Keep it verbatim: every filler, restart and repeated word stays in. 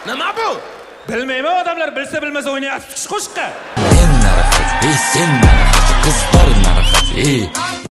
Nima bu? Bilmayman, odamlar bilsa bilmasa o'ynayapti qo'shiqqa. Men narahat, ey sen narahat, qizlar narahat, ey